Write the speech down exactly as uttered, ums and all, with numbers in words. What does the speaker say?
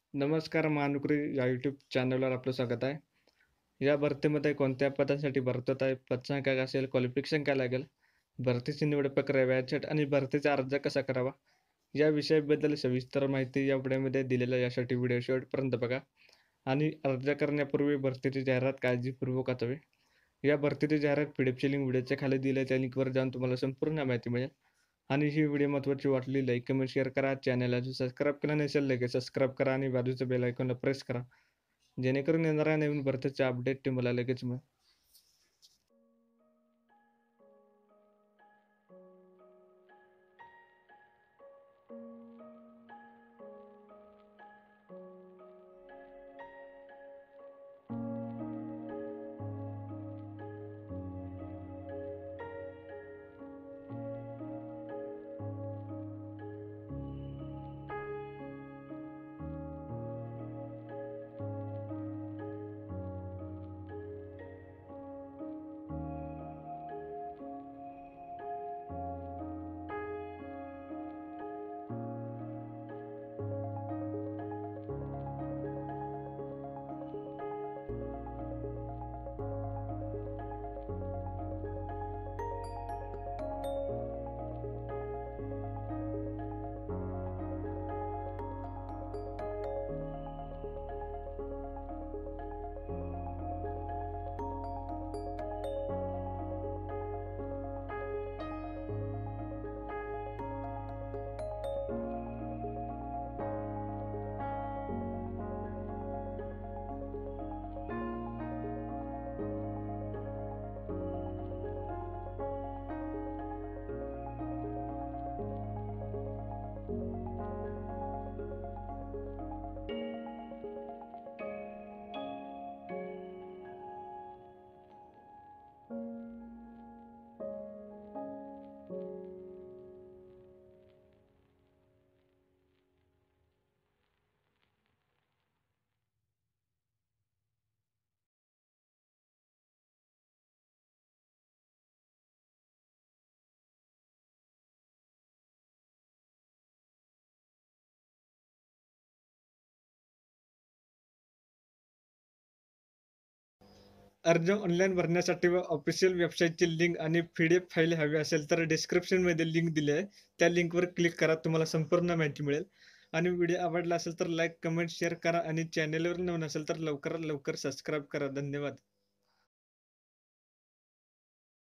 नमस्कार महानोकरी या यूट्यूब चॅनलवर आपलं स्वागत आहे. या भरतीमध्ये कोणत्या पदांसाठी भरतात आहे, पदसंख्या काय असेल, क्वालिफिकेशन काय लागेल, भरतीची निवड प्रक्रिया, व्याजछट आणि भरतीचा अर्ज कसा करावा या विषयाबद्दल सविस्तर माहिती या व्हिडिओमध्ये दिलेल्या यासाठी व्हिडिओ शेवटपर्यंत बघा. आणि अर्ज करण्यापूर्वी भरतीची जाहिरात काळजीपूर्वक वाचावी. या भरतीची जाहिरात पी डी एफची लिंक व्हिडिओच्या खाली दिली त्या लिंकवर जाऊन तुम्हाला संपूर्ण माहिती मिळेल. आणि ही व्हिडिओ महत्त्वाची वाटली लाईक कमेंट शेअर करा. चॅनलला जो सबस्क्राईब केला नसेल लगेच सबस्क्राईब करा आणि बाजूचं बेल आयकॉनला प्रेस करा, जेणेकरून येणाऱ्या नवीन भरतीचे अपडेट तुम्हाला लगेच मिळेल. अर्ज ऑनलाईन भरण्यासाठी व ऑफिशियल वेबसाईटची लिंक आणि पी डी एफ फाईल हवी असेल तर डिस्क्रिप्शनमध्ये लिंक दिली आहे, त्या लिंकवर क्लिक करा. तुम्हाला संपूर्ण माहिती मिळेल. आणि व्हिडिओ आवडला असेल तर लाईक कमेंट शेअर करा आणि चॅनलवर नवीन असेल तर लवकरात लवकर सबस्क्राईब करा. धन्यवाद.